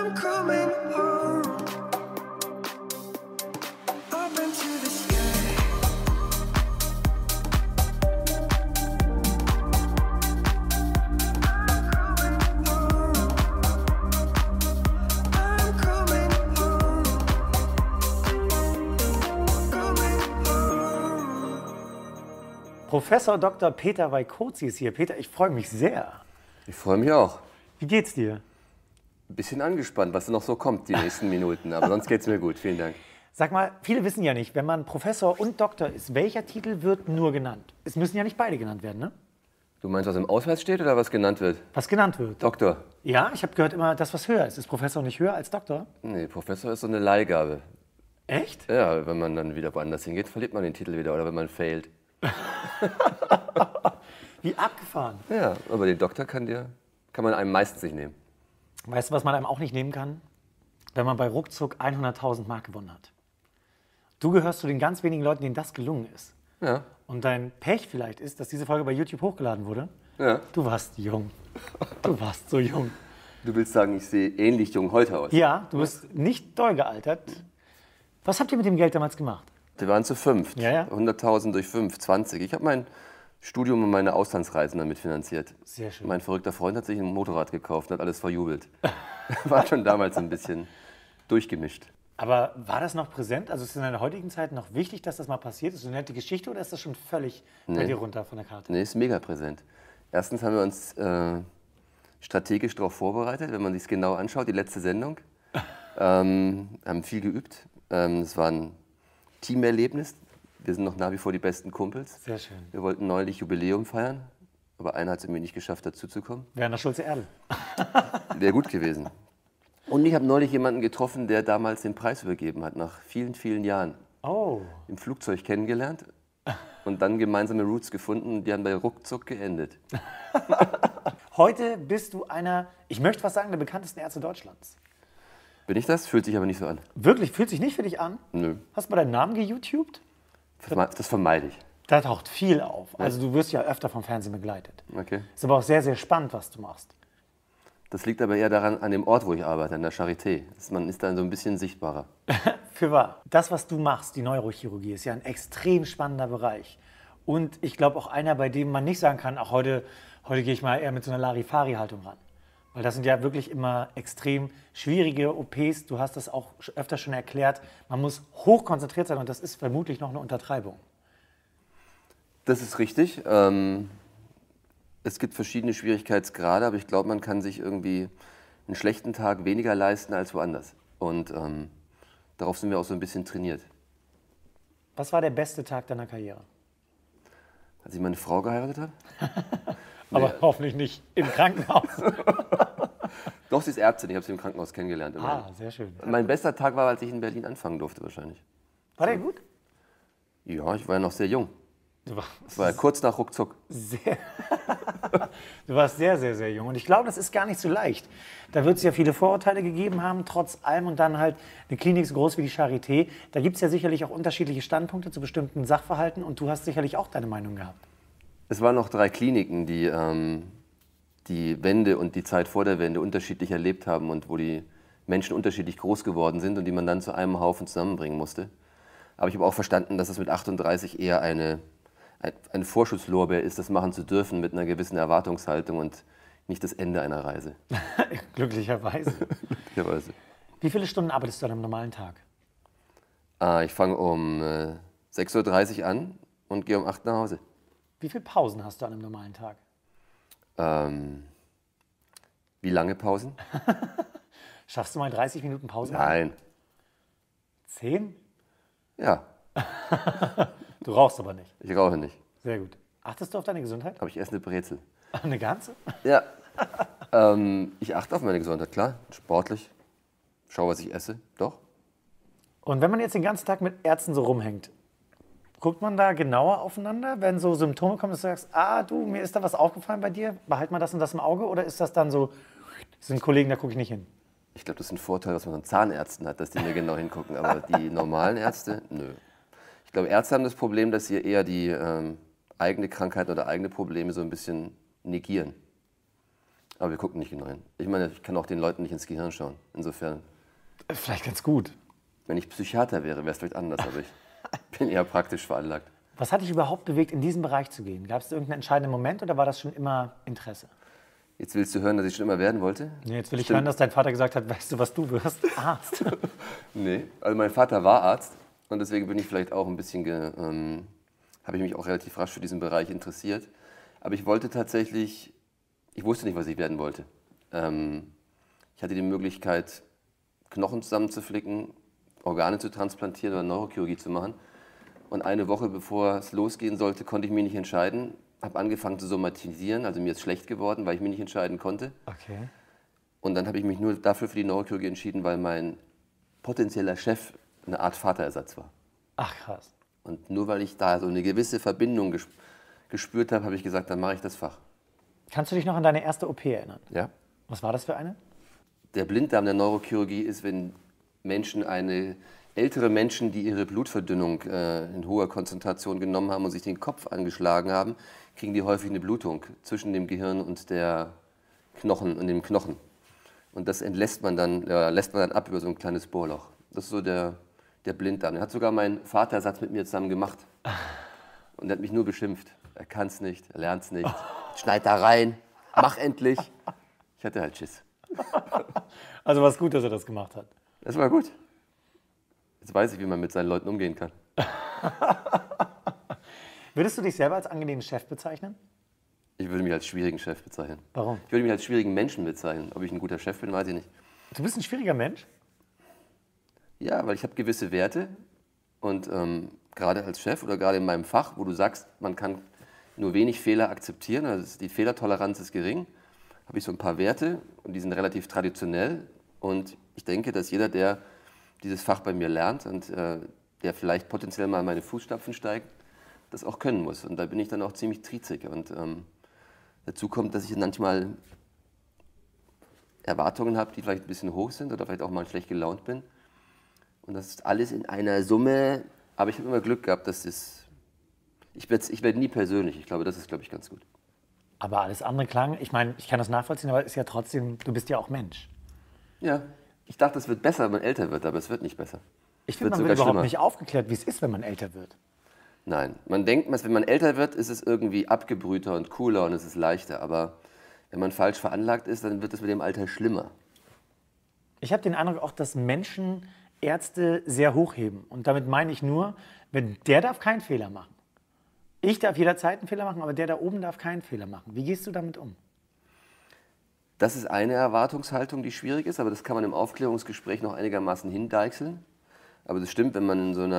I'm coming home. Up into the sky. I'm coming home. Coming home. Professor Dr. Peter Weikotzi ist hier. Peter, ich freue mich sehr. Ich freue mich auch. Wie geht's dir? Ein bisschen angespannt, was noch so kommt die nächsten Minuten. Aber sonst geht's mir gut. Vielen Dank. Sag mal, viele wissen ja nicht, wenn man Professor und Doktor ist, welcher Titel wird nur genannt? Es müssen ja nicht beide genannt werden, ne? Du meinst, was im Ausweis steht oder was genannt wird? Was genannt wird. Doktor. Ja, ich habe gehört immer, das, was höher ist. Ist Professor nicht höher als Doktor? Nee, Professor ist so eine Leihgabe. Echt? Ja, wenn man dann wieder woanders hingeht, verliert man den Titel wieder. Oder wenn man failt. Wie abgefahren. Ja, aber den Doktor kann man einem meistens nicht nehmen. Weißt du, was man einem auch nicht nehmen kann? Wenn man bei Ruckzuck 100.000 Mark gewonnen hat. Du gehörst zu den ganz wenigen Leuten, denen das gelungen ist. Ja. Und dein Pech vielleicht ist, dass diese Folge bei YouTube hochgeladen wurde. Ja. Du warst jung. Du warst so jung. Du willst sagen, ich sehe ähnlich jung heute aus. Ja, du bist nicht doll gealtert. Was habt ihr mit dem Geld damals gemacht? Wir waren zu 5. Ja, ja. 100.000 durch 5, 20. Ich habe mein Studium und meine Auslandsreisen damit finanziert. Sehr schön. Mein verrückter Freund hat sich ein Motorrad gekauft und hat alles verjubelt. War schon damals ein bisschen durchgemischt. Aber war das noch präsent? Also ist es in der heutigen Zeit noch wichtig, dass das mal passiert? Ist das eine nette Geschichte oder ist das schon völlig bei dir runter von der Karte? Nee, ist mega präsent. Erstens haben wir uns strategisch darauf vorbereitet, wenn man sich es genau anschaut, die letzte Sendung. Haben viel geübt. Es war ein Teamerlebnis. Wir sind noch nach wie vor die besten Kumpels. Sehr schön. Wir wollten neulich Jubiläum feiern, aber einer hat es irgendwie nicht geschafft, dazuzukommen. Werner Schulze-Erdl. Wäre gut gewesen. Und ich habe neulich jemanden getroffen, der damals den Preis übergeben hat, nach vielen, vielen Jahren. Oh, Im Flugzeug kennengelernt und dann gemeinsame Roots gefunden, die haben bei Ruckzuck geendet. heute bist du einer, ich möchte fast sagen, der bekanntesten Ärzte Deutschlands. Bin ich das? Fühlt sich aber nicht so an. Wirklich? Fühlt sich nicht für dich an? Nö, Hast du mal deinen Namen geYouTubed? das vermeide ich. Da taucht viel auf. Also du wirst ja öfter vom Fernsehen begleitet. Okay. Ist aber auch sehr, sehr spannend, was du machst. Das liegt aber eher daran, an dem Ort, wo ich arbeite, an der Charité. Man ist dann so ein bisschen sichtbarer. Für wahr. Das, was du machst, die Neurochirurgie, ist ja ein extrem spannender Bereich. Und ich glaube auch einer, bei dem man nicht sagen kann, auch heute gehe ich mal eher mit so einer Larifari-Haltung ran. Weil das sind ja wirklich immer extrem schwierige OPs. Du hast das auch öfter schon erklärt. Man muss hochkonzentriert sein und das ist vermutlich noch eine Untertreibung. Das ist richtig. Es gibt verschiedene Schwierigkeitsgrade, aber ich glaube, man kann sich irgendwie einen schlechten Tag weniger leisten als woanders. Und darauf sind wir auch so ein bisschen trainiert. Was war der beste Tag deiner Karriere? Als ich meine Frau geheiratet habe? Aber hoffentlich nicht im Krankenhaus. Doch, sie ist Ärztin, ich habe sie im Krankenhaus kennengelernt. Ah, sehr schön. Mein bester Tag war, als ich in Berlin anfangen durfte wahrscheinlich. War der gut? Ja, ich war ja noch sehr jung. Du Das war ja kurz nach Ruckzuck. Du warst sehr, sehr, sehr jung. Und ich glaube, das ist gar nicht so leicht. Da wird es ja viele Vorurteile gegeben haben, trotz allem. Und dann halt eine Klinik so groß wie die Charité. Da gibt es ja sicherlich auch unterschiedliche Standpunkte zu bestimmten Sachverhalten. Und du hast sicherlich auch deine Meinung gehabt. Es waren noch 3 Kliniken, die die Wende und die Zeit vor der Wende unterschiedlich erlebt haben und wo die Menschen unterschiedlich groß geworden sind und die man dann zu einem Haufen zusammenbringen musste. Aber ich habe auch verstanden, dass es mit 38 eher eine Vorschusslorbeer ist, das machen zu dürfen mit einer gewissen Erwartungshaltung und nicht das Ende einer Reise. Glücklicherweise. Glücklicherweise. Wie viele Stunden arbeitest du an einem normalen Tag? Ich fange um 6:30 Uhr an und gehe um 8 Uhr nach Hause. Wie viele Pausen hast du an einem normalen Tag? Wie lange Pausen? Schaffst du mal 30 Minuten Pause? Nein. 10? Ja, Du rauchst aber nicht. ich rauche nicht. Sehr gut. Achtest du auf deine Gesundheit? Aber ich esse eine Brezel. Eine ganze? Ja. Ich achte auf meine Gesundheit, klar. Sportlich. Schau, was ich esse. Doch. Und wenn man jetzt den ganzen Tag mit Ärzten so rumhängt, guckt man da genauer aufeinander, wenn so Symptome kommen, dass du sagst, du, mir ist da was aufgefallen bei dir, behalt mal das und das im Auge, oder ist das dann so, das sind Kollegen, da gucke ich nicht hin? Ich glaube, das ist ein Vorteil, was man an Zahnärzten hat, dass die mir genau hingucken. Aber die normalen Ärzte, nö. Ich glaube, Ärzte haben das Problem, dass sie eher die eigene Krankheit oder eigene Probleme so ein bisschen negieren. Aber wir gucken nicht genau hin. Ich meine, ich kann auch den Leuten nicht ins Gehirn schauen. Insofern, Vielleicht ganz gut. wenn ich Psychiater wäre, wäre es vielleicht anders, aber ich bin eher praktisch veranlagt. Was hat dich überhaupt bewegt, in diesen Bereich zu gehen? Gab es irgendeinen entscheidenden Moment oder war das schon immer Interesse? Jetzt willst du hören, dass ich schon immer werden wollte? Nee, jetzt will ich Stimmt. hören, dass dein Vater gesagt hat, weißt du, was du wirst? Arzt. Nee, also mein Vater war Arzt und deswegen bin ich vielleicht auch ein bisschen, habe ich mich auch relativ rasch für diesen Bereich interessiert. Aber ich wollte tatsächlich, ich wusste nicht, was ich werden wollte. Ich hatte die Möglichkeit, Knochen zusammenzuflicken, Organe zu transplantieren oder Neurochirurgie zu machen. Und eine Woche bevor es losgehen sollte, konnte ich mich nicht entscheiden. Habe angefangen zu somatisieren, also mir ist schlecht geworden, weil ich mich nicht entscheiden konnte. Okay. Und dann habe ich mich nur dafür für die Neurochirurgie entschieden, weil mein potenzieller Chef eine Art Vaterersatz war. Ach krass. Und nur weil ich da so eine gewisse Verbindung gespürt habe, habe ich gesagt, dann mache ich das Fach. Kannst du dich noch an deine erste OP erinnern? Ja? Was war das für eine? Der Blinddarm der Neurochirurgie ist, wenn ältere Menschen, die ihre Blutverdünnung in hoher Konzentration genommen haben und sich den Kopf angeschlagen haben, kriegen die häufig eine Blutung zwischen dem Gehirn und der Knochen und dem Knochen. Und das lässt man dann ab über so ein kleines Bohrloch. Das ist so der Blinddarm. Der hat sogar meinen Vaterersatz mit mir zusammen gemacht. Und er hat mich nur beschimpft. Er kann es nicht, er lernt es nicht. Schneid da rein, mach endlich. Ich hatte halt Schiss. Also war es gut, dass er das gemacht hat. Das war gut. Jetzt weiß ich, wie man mit seinen Leuten umgehen kann. Würdest du dich selber als angenehmen Chef bezeichnen? Ich würde mich als schwierigen Chef bezeichnen. Warum? Ich würde mich als schwierigen Menschen bezeichnen. Ob ich ein guter Chef bin, weiß ich nicht. Du bist ein schwieriger Mensch? Ja, weil ich habe gewisse Werte und gerade als Chef oder gerade in meinem Fach, wo du sagst, man kann nur wenig Fehler akzeptieren, also die Fehlertoleranz ist gering, habe ich so ein paar Werte und die sind relativ traditionell und ich denke, dass jeder, der dieses Fach bei mir lernt und der vielleicht potenziell mal in meine Fußstapfen steigt, das auch können muss. Und da bin ich dann auch ziemlich triezig. Und dazu kommt, dass ich manchmal Erwartungen habe, die vielleicht ein bisschen hoch sind oder vielleicht auch mal schlecht gelaunt bin. Und das ist alles in einer Summe. Aber ich habe immer Glück gehabt, dass ich werde nie persönlich. Ich glaube, das ist, glaube ich, ganz gut. Aber alles andere klang, ich meine, ich kann das nachvollziehen, aber ist ja trotzdem, du bist ja auch Mensch. Ja, ich dachte, es wird besser, wenn man älter wird, aber es wird nicht besser. Ich Es finde, man sogar wird überhaupt schlimmer. nicht aufgeklärt, wie es ist, wenn man älter wird. Nein, man denkt, wenn man älter wird, ist es irgendwie abgebrühter und cooler und es ist leichter. Aber wenn man falsch veranlagt ist, dann wird es mit dem Alter schlimmer. Ich habe den Eindruck auch, dass Menschen Ärzte sehr hochheben. Und damit meine ich nur, wenn der darf keinen Fehler machen. Ich darf jederzeit einen Fehler machen, aber der da oben darf keinen Fehler machen. Wie gehst du damit um? Das ist eine Erwartungshaltung, die schwierig ist, aber das kann man im Aufklärungsgespräch noch einigermaßen hindeichseln. Aber das stimmt, wenn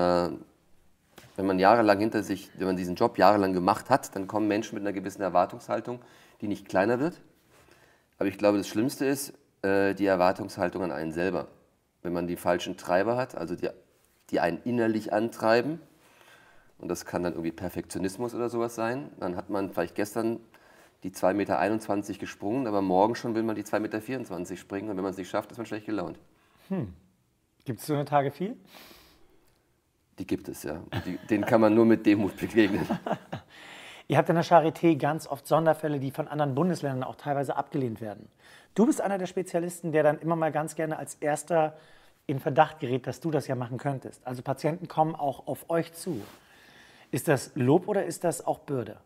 man jahrelang wenn man diesen Job jahrelang gemacht hat, dann kommen Menschen mit einer gewissen Erwartungshaltung, die nicht kleiner wird. Aber ich glaube, das Schlimmste ist die Erwartungshaltung an einen selber. Wenn man die falschen Treiber hat, also die einen innerlich antreiben, und das kann dann irgendwie Perfektionismus oder sowas sein, dann hat man vielleicht gestern die 2,21 Meter gesprungen, aber morgen schon will man die 2,24 Meter springen und wenn man es nicht schafft, ist man schlecht gelaunt. Gibt es so eine Tage viel? Die gibt es, ja. Und denen kann man nur mit Demut begegnen. Ihr habt in der Charité ganz oft Sonderfälle, die von anderen Bundesländern auch teilweise abgelehnt werden. Du bist einer der Spezialisten, der dann immer mal ganz gerne als Erster in Verdacht gerät, dass du das ja machen könntest. Also Patienten kommen auch auf euch zu. Ist das Lob oder ist das auch Bürde?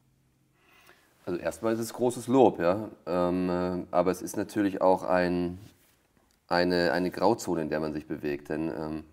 Also erstmal ist es großes Lob, ja. Aber es ist natürlich auch eine Grauzone, in der man sich bewegt. Denn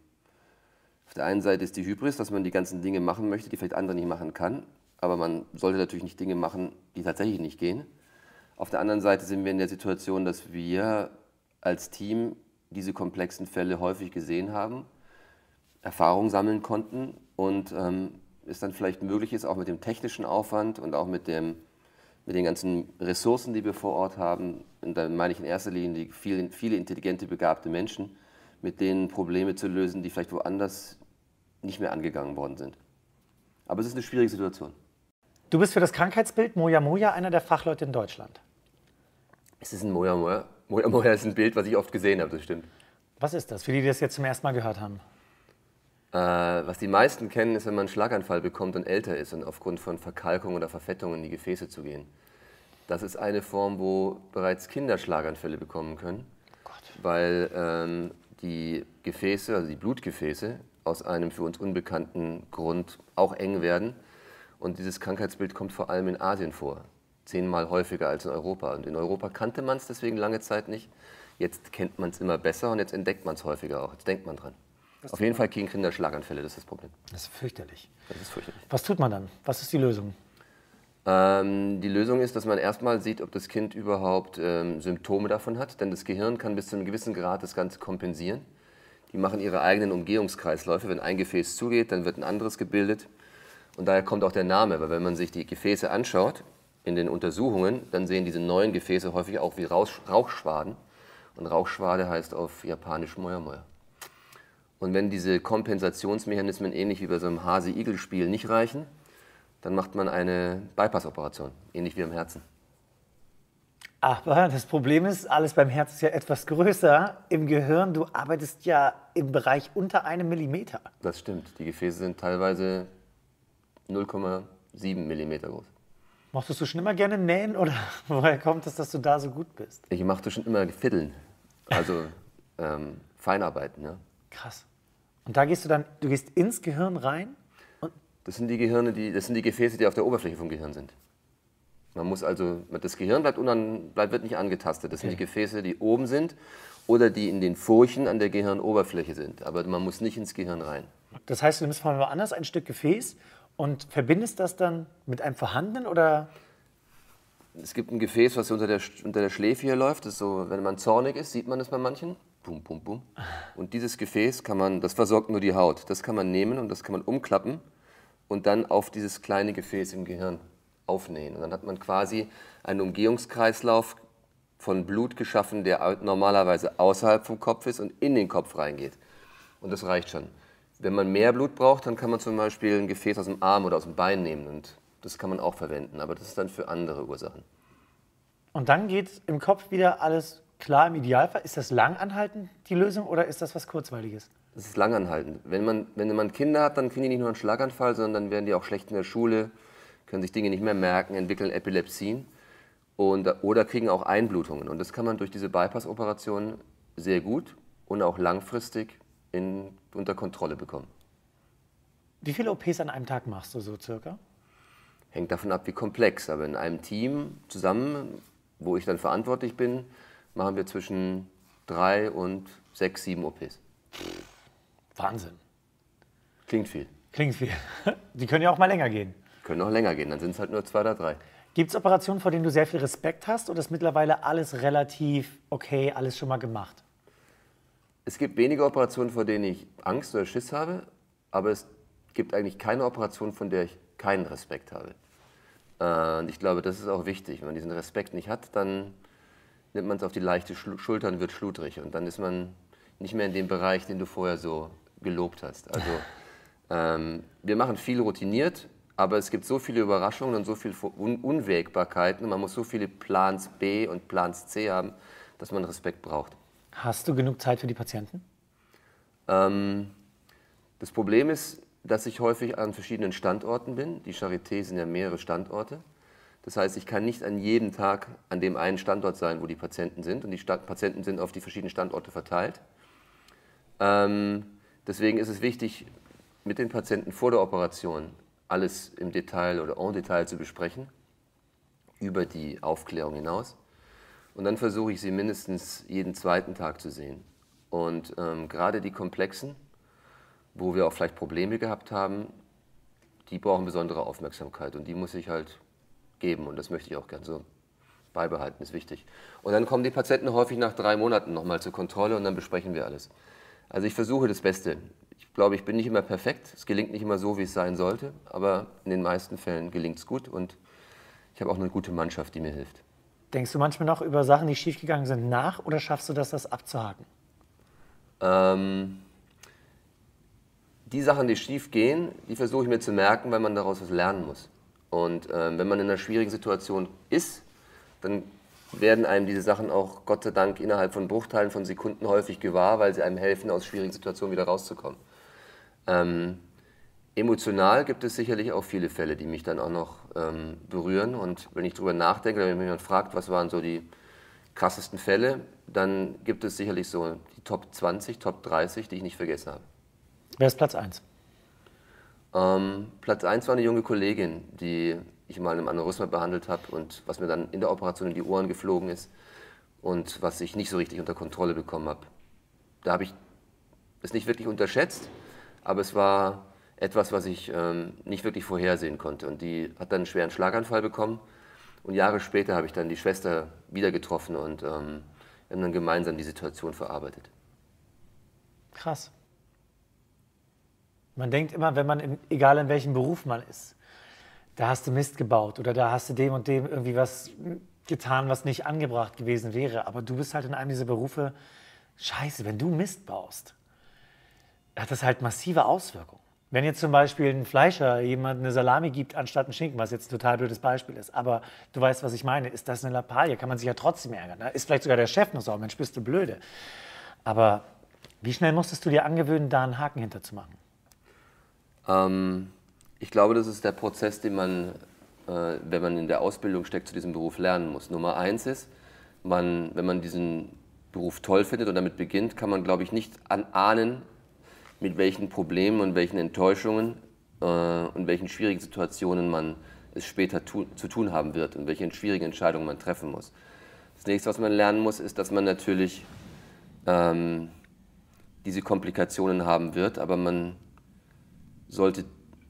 auf der einen Seite ist die Hybris, dass man die ganzen Dinge machen möchte, die vielleicht andere nicht machen kann. Aber man sollte natürlich nicht Dinge machen, die tatsächlich nicht gehen. Auf der anderen Seite sind wir in der Situation, dass wir als Team diese komplexen Fälle häufig gesehen haben, Erfahrung sammeln konnten und es dann vielleicht möglich ist, auch mit dem technischen Aufwand und auch mit den ganzen Ressourcen, die wir vor Ort haben, und da meine ich in erster Linie die viele intelligente, begabte Menschen, mit denen Probleme zu lösen, die vielleicht woanders nicht mehr angegangen worden sind. Aber es ist eine schwierige Situation. Du bist für das Krankheitsbild Moja Moja einer der Fachleute in Deutschland. Es ist ein Moja Moja. Moja Moja ist ein Bild, was ich oft gesehen habe, das stimmt. Was ist das, für die, die das jetzt zum ersten Mal gehört haben? Was die meisten kennen, ist, wenn man einen Schlaganfall bekommt und älter ist und aufgrund von Verkalkung oder Verfettungen in die Gefäße zu gehen. Das ist eine Form, wo bereits Kinder Schlaganfälle bekommen können, weil die Gefäße, also die Blutgefäße, aus einem für uns unbekannten Grund auch eng werden. Und dieses Krankheitsbild kommt vor allem in Asien vor, 10-mal häufiger als in Europa. Und in Europa kannte man es deswegen lange Zeit nicht. Jetzt kennt man es immer besser und jetzt entdeckt man es häufiger auch. Jetzt denkt man dran. Auf jeden Fall kriegen Kinder Schlaganfälle, das ist das Problem. Das ist fürchterlich. Das ist fürchterlich. Was tut man dann? Was ist die Lösung? Die Lösung ist, dass man erstmal sieht, ob das Kind überhaupt Symptome davon hat. Denn das Gehirn kann bis zu einem gewissen Grad das Ganze kompensieren. Die machen ihre eigenen Umgehungskreisläufe. Wenn ein Gefäß zugeht, dann wird ein anderes gebildet. Und daher kommt auch der Name. Weil wenn man sich die Gefäße anschaut in den Untersuchungen, dann sehen diese neuen Gefäße häufig auch wie Rauchschwaden. Und Rauchschwade heißt auf Japanisch Moja Moja. Und wenn diese Kompensationsmechanismen ähnlich wie bei so einem Hase-Igel-Spiel nicht reichen, dann macht man eine Bypass-Operation, ähnlich wie am Herzen. Aber das Problem ist, alles beim Herz ist ja etwas größer. Im Gehirn, du arbeitest ja im Bereich unter 1 Millimeter. Das stimmt. Die Gefäße sind teilweise 0,7 Millimeter groß. Mochtest du schon immer gerne nähen oder woher kommt es, dass du da so gut bist? Ich machte schon immer Fiddeln, also Feinarbeiten. Ja. Krass. Und da gehst du gehst ins Gehirn rein? Das sind die Gefäße, die auf der Oberfläche vom Gehirn sind. Man muss also, das Gehirn wird nicht angetastet. Das sind die Gefäße, die oben sind oder die in den Furchen an der Gehirnoberfläche sind. Aber man muss nicht ins Gehirn rein. Das heißt, du nimmst von woanders ein Stück Gefäß und verbindest das dann mit einem vorhandenen oder? Es gibt ein Gefäß, was unter der Schläfe hier läuft. Das ist so, wenn man zornig ist, sieht man das bei manchen. Bum, bum, bum. Und dieses Gefäß das versorgt nur die Haut. Das kann man nehmen und das kann man umklappen und dann auf dieses kleine Gefäß im Gehirn aufnähen. Und dann hat man quasi einen Umgehungskreislauf von Blut geschaffen, der normalerweise außerhalb vom Kopf ist und in den Kopf reingeht. Und das reicht schon. Wenn man mehr Blut braucht, dann kann man zum Beispiel ein Gefäß aus dem Arm oder aus dem Bein nehmen und das kann man auch verwenden, aber das ist dann für andere Ursachen. Und dann geht im Kopf wieder alles klar im Idealfall. Ist das langanhaltend, die Lösung, oder ist das was Kurzweiliges? Das ist langanhaltend. Wenn man Kinder hat, dann kriegen die nicht nur einen Schlaganfall, sondern dann werden die auch schlecht in der Schule, können sich Dinge nicht mehr merken, entwickeln Epilepsien oder kriegen auch Einblutungen. Und das kann man durch diese Bypass-Operation sehr gut und auch langfristig unter Kontrolle bekommen. Wie viele OPs an einem Tag machst du so circa? Hängt davon ab, wie komplex. Aber in einem Team zusammen, wo ich dann verantwortlich bin, machen wir zwischen 3 und 6, 7 OPs. Wahnsinn. Klingt viel. Klingt viel. Die können ja auch mal länger gehen. Können auch länger gehen, dann sind es halt nur 2 oder 3. Gibt es Operationen, vor denen du sehr viel Respekt hast, oder ist mittlerweile alles relativ okay, alles schon mal gemacht? Es gibt wenige Operationen, vor denen ich Angst oder Schiss habe, aber es gibt eigentlich keine Operation, von der ich keinen Respekt habe. Und ich glaube, das ist auch wichtig. Wenn man diesen Respekt nicht hat, dann nimmt man es auf die leichte Schulter und wird schludrig. Und dann ist man nicht mehr in dem Bereich, den du vorher so gelobt hast. Also wir machen viel routiniert, aber es gibt so viele Überraschungen und so viele Unwägbarkeiten. Und man muss so viele Plans B und Plans C haben, dass man Respekt braucht. Hast du genug Zeit für die Patienten? Das Problem ist, dass ich häufig an verschiedenen Standorten bin. Die Charité sind ja mehrere Standorte. Das heißt, ich kann nicht an jedem Tag an dem einen Standort sein, wo die Patienten sind. Und die Patienten sind auf die verschiedenen Standorte verteilt. Deswegen ist es wichtig, mit den Patienten vor der Operation alles im Detail oder en Detail zu besprechen, über die Aufklärung hinaus. Und dann versuche ich sie mindestens jeden zweiten Tag zu sehen. Und gerade die komplexen, wo wir auch vielleicht Probleme gehabt haben, die brauchen besondere Aufmerksamkeit und die muss ich halt geben und das möchte ich auch gern so beibehalten, ist wichtig. Und dann kommen die Patienten häufig nach 3 Monaten nochmal zur Kontrolle und dann besprechen wir alles. Also ich versuche das Beste. Ich glaube, ich bin nicht immer perfekt, es gelingt nicht immer so, wie es sein sollte, aber in den meisten Fällen gelingt es gut und ich habe auch eine gute Mannschaft, die mir hilft. Denkst du manchmal noch über Sachen, die schiefgegangen sind, nach oder schaffst du das abzuhaken? Die Sachen, die schief gehen, die versuche ich mir zu merken, weil man daraus was lernen muss. Und wenn man in einer schwierigen Situation ist, dann werden einem diese Sachen auch Gott sei Dank innerhalb von Bruchteilen von Sekunden häufig gewahr, weil sie einem helfen, aus schwierigen Situationen wieder rauszukommen. Emotional gibt es sicherlich auch viele Fälle, die mich dann auch noch berühren. Und wenn ich drüber nachdenke, wenn mich jemand fragt, was waren so die krassesten Fälle, dann gibt es sicherlich so die Top 20, Top 30, die ich nicht vergessen habe. Wer ist Platz 1? Platz 1 war eine junge Kollegin, die ich mal in einem Aneurysma behandelt habe und was mir dann in der Operation in die Ohren geflogen ist und was ich nicht so richtig unter Kontrolle bekommen habe. Da habe ich es nicht wirklich unterschätzt, aber es war etwas, was ich nicht wirklich vorhersehen konnte. Und die hat dann einen schweren Schlaganfall bekommen. Und Jahre später habe ich dann die Schwester wieder getroffen und wir haben dann gemeinsam die Situation verarbeitet. Krass. Man denkt immer, wenn man, egal in welchem Beruf man ist, da hast du Mist gebaut oder da hast du dem und dem irgendwie was getan, was nicht angebracht gewesen wäre. Aber du bist halt in einem dieser Berufe, scheiße, wenn du Mist baust, hat das halt massive Auswirkungen. Wenn jetzt zum Beispiel ein Fleischer jemand eine Salami gibt anstatt einen Schinken, was jetzt ein total blödes Beispiel ist, aber du weißt, was ich meine, ist das eine Lappalie, kann man sich ja trotzdem ärgern. Da ist vielleicht sogar der Chef noch so, Mensch, bist du blöde. Aber wie schnell musstest du dir angewöhnen, da einen Haken hinterzumachen? Ich glaube, das ist der Prozess, den man, wenn man in der Ausbildung steckt, zu diesem Beruf lernen muss. Nummer eins ist, wenn man diesen Beruf toll findet und damit beginnt, kann man, glaube ich, nicht ahnen, mit welchen Problemen und welchen Enttäuschungen und welchen schwierigen Situationen man es später zu tun haben wird und welche schwierigen Entscheidungen man treffen muss. Das nächste, was man lernen muss, ist, dass man natürlich diese Komplikationen haben wird, aber man sollte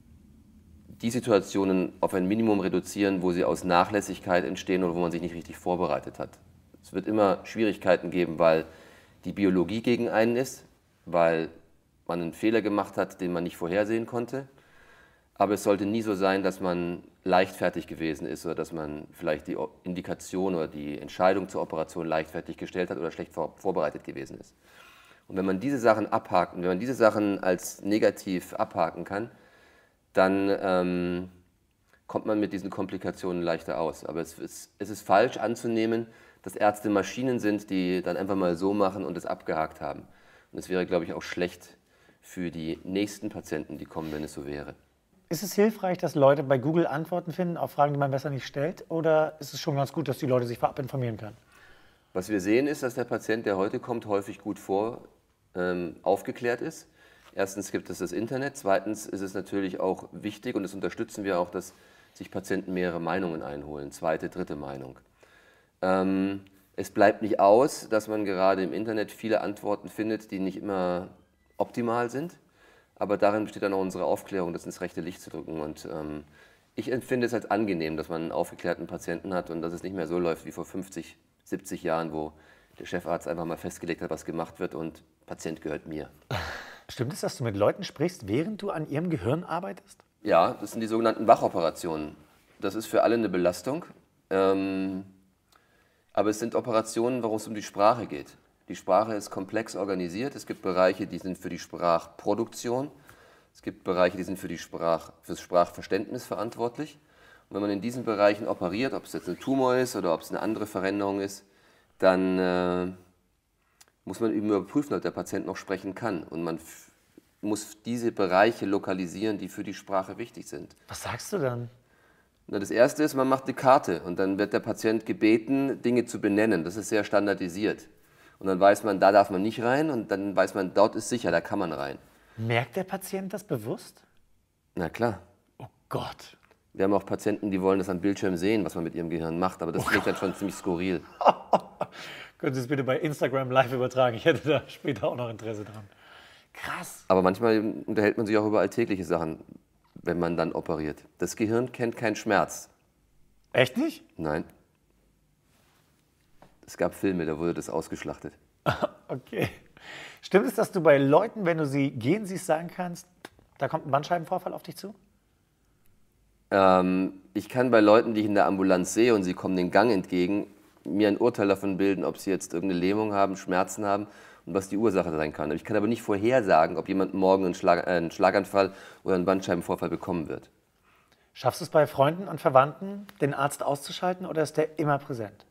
die Situationen auf ein Minimum reduzieren, wo sie aus Nachlässigkeit entstehen oder wo man sich nicht richtig vorbereitet hat. Es wird immer Schwierigkeiten geben, weil die Biologie gegen einen ist, weil man einen Fehler gemacht hat, den man nicht vorhersehen konnte. Aber es sollte nie so sein, dass man leichtfertig gewesen ist oder dass man vielleicht die Indikation oder die Entscheidung zur Operation leichtfertig gestellt hat oder schlecht vorbereitet gewesen ist. Und wenn man diese Sachen abhakt und wenn man diese Sachen als negativ abhaken kann, dann kommt man mit diesen Komplikationen leichter aus. Aber es ist falsch anzunehmen, dass Ärzte Maschinen sind, die dann einfach mal so machen und es abgehakt haben. Und es wäre, glaube ich, auch schlecht für die nächsten Patienten, die kommen, wenn es so wäre. Ist es hilfreich, dass Leute bei Google Antworten finden auf Fragen, die man besser nicht stellt? Oder ist es schon ganz gut, dass die Leute sich vorab informieren können? Was wir sehen, ist, dass der Patient, der heute kommt, häufig gut aufgeklärt ist. Erstens gibt es das Internet, zweitens ist es natürlich auch wichtig und das unterstützen wir auch, dass sich Patienten mehrere Meinungen einholen, zweite, dritte Meinung. Es bleibt nicht aus, dass man gerade im Internet viele Antworten findet, die nicht immer optimal sind, aber darin besteht dann auch unsere Aufklärung, das ins rechte Licht zu drücken. Und ich empfinde es als angenehm, dass man einen aufgeklärten Patienten hat und dass es nicht mehr so läuft wie vor 50, 70 Jahren, wo der Chefarzt einfach mal festgelegt hat, was gemacht wird und Patient gehört mir. Stimmt es, dass du mit Leuten sprichst, während du an ihrem Gehirn arbeitest? Ja, das sind die sogenannten Wachoperationen. Das ist für alle eine Belastung. Aber es sind Operationen, worum es um die Sprache geht. Die Sprache ist komplex organisiert. Es gibt Bereiche, die sind für die Sprachproduktion. Es gibt Bereiche, die sind für das Sprachverständnis verantwortlich. Und wenn man in diesen Bereichen operiert, ob es jetzt ein Tumor ist oder ob es eine andere Veränderung ist, dann muss man überprüfen, ob der Patient noch sprechen kann. Und man muss diese Bereiche lokalisieren, die für die Sprache wichtig sind. Was sagst du dann? Na, das Erste ist, man macht eine Karte und dann wird der Patient gebeten, Dinge zu benennen. Das ist sehr standardisiert. Und dann weiß man, da darf man nicht rein und dann weiß man, dort ist sicher, da kann man rein. Merkt der Patient das bewusst? Na klar. Oh Gott. Wir haben auch Patienten, die wollen das am Bildschirm sehen, was man mit ihrem Gehirn macht, aber das klingt dann schon ziemlich skurril. Können Sie es bitte bei Instagram live übertragen? Ich hätte da später auch noch Interesse dran. Krass. Aber manchmal unterhält man sich auch über alltägliche Sachen, wenn man dann operiert. Das Gehirn kennt keinen Schmerz. Echt nicht? Nein. Es gab Filme, da wurde das ausgeschlachtet. Okay. Stimmt es, dass du bei Leuten, wenn du sie gehen siehst, sagen kannst, da kommt ein Bandscheibenvorfall auf dich zu? Ich kann bei Leuten, die ich in der Ambulanz sehe und sie kommen den Gang entgegen, mir ein Urteil davon bilden, ob sie jetzt irgendeine Lähmung haben, Schmerzen haben und was die Ursache sein kann. Ich kann aber nicht vorhersagen, ob jemand morgen einen Schlaganfall oder einen Bandscheibenvorfall bekommen wird. Schaffst du es bei Freunden und Verwandten, den Arzt auszuschalten oder ist der immer präsent?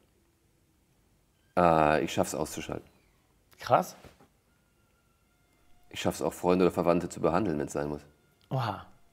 Ich schaffe es auszuschalten. Krass. Ich schaffe es auch, Freunde oder Verwandte zu behandeln, wenn es sein muss. Oha.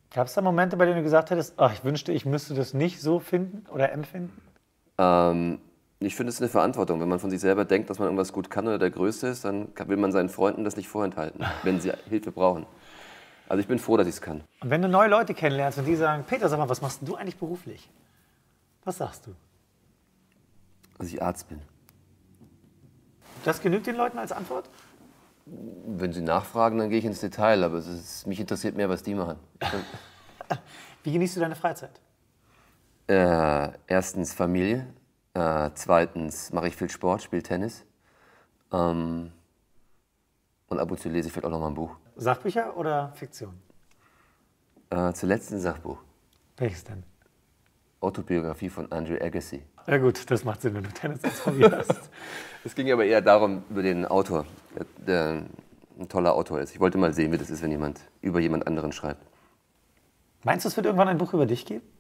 Gab es da Momente, bei denen du gesagt hättest, ach, ich wünschte, ich müsste das nicht so finden oder empfinden? Ich finde, es ist eine Verantwortung. Wenn man von sich selber denkt, dass man irgendwas gut kann oder der Größte ist, dann will man seinen Freunden das nicht vorenthalten, wenn sie Hilfe brauchen. Also ich bin froh, dass ich es kann. Und wenn du neue Leute kennenlernst und die sagen, Peter, sag mal, was machst denn du eigentlich beruflich? Was sagst du? Dass ich Arzt bin. Das genügt den Leuten als Antwort? Wenn sie nachfragen, dann gehe ich ins Detail, aber mich interessiert mehr, was die machen. Wie genießt du deine Freizeit? Erstens Familie, zweitens mache ich viel Sport, spiele Tennis und ab und zu lese ich vielleicht auch noch mal ein Buch. Sachbücher oder Fiktion? Zuletzt ein Sachbuch, Welches denn? Autobiografie von Andrew Agassi. Ja gut, das macht Sinn, wenn du Tennis als Hobby hast. Es ging aber eher darum, über den Autor, der ein toller Autor ist. Ich wollte mal sehen, wie das ist, wenn jemand über jemand anderen schreibt. Meinst du, es wird irgendwann ein Buch über dich geben?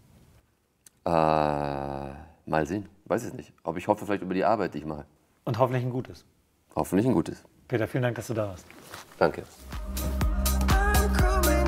Mal sehen, weiß es nicht. Aber ich hoffe vielleicht über die Arbeit, die ich mache. Und hoffentlich ein gutes. Hoffentlich ein gutes. Peter, vielen Dank, dass du da warst. Danke. I'm coming